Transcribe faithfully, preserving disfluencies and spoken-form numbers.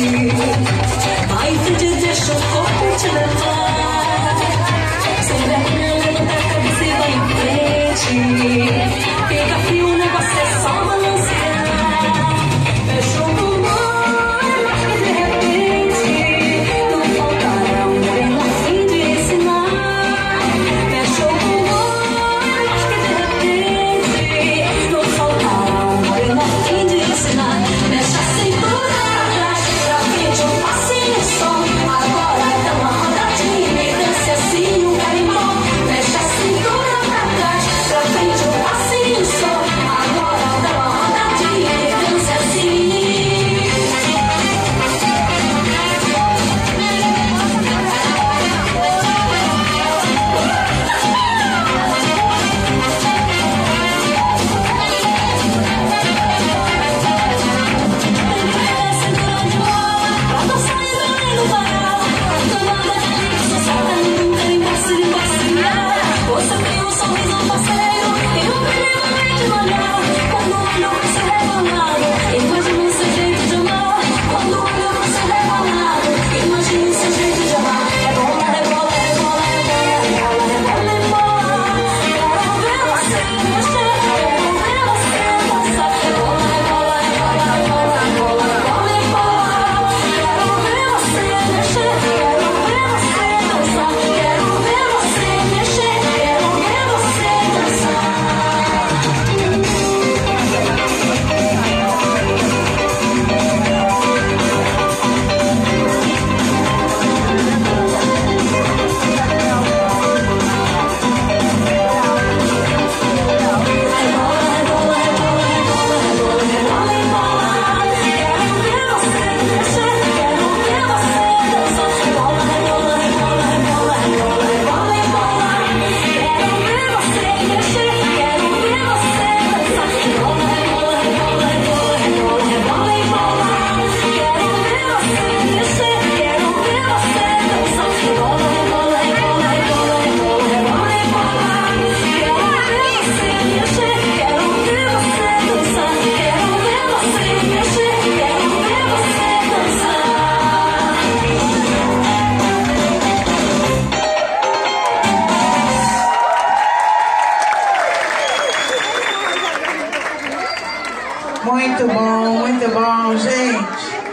Vai te deixa o corpo te levar. Sem vergonha, levanta a cabeça e vai em frente. Fica frio, o negócio é só balancear. Fechou o olho, mas que de repente não faltará um moreno a fim de ensinar. Fechou o olho, mas que de repente não faltará um moreno a fim de ensinar. Mexe a cintura pra trás, pra frente um passinho só. Agora dá uma rodadinha e dance assim um carimbó. Mexe a cintura pra trás, pra frente um passinho só. Agora dá uma rodadinha e dance assim. Muito bom, muito bom, gente.